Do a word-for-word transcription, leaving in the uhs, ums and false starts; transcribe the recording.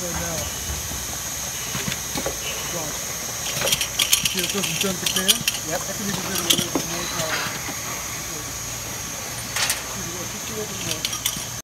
right now. Watch. See, it doesn't dent the can? Yep. I can even get it a little bit more power. See, look, just a little bit more.